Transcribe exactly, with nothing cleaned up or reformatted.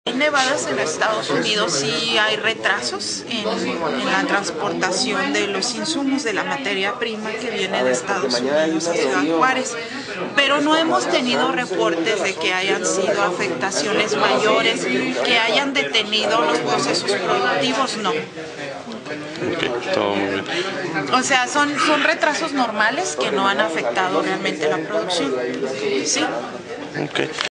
En Nevadas, en Estados Unidos, sí hay retrasos en, en la transportación de los insumos de la materia prima que viene de Estados Unidos a Ciudad Juárez, pero no hemos tenido reportes de que hayan sido afectaciones mayores, que hayan detenido los procesos productivos, no. Okay, todo muy bien. O sea, son, son retrasos normales que no han afectado realmente la producción. ¿Sí? Okay.